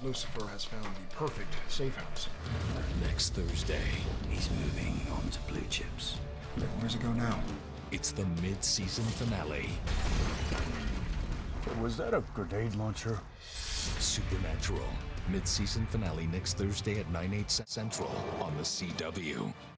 Lucifer has found the perfect safe house. Next Thursday, He's moving on to blue chips. Where's it go now? it's the mid-season finale. Was that a grenade launcher? Supernatural. Mid-season finale next Thursday at 9/8 Central on the CW.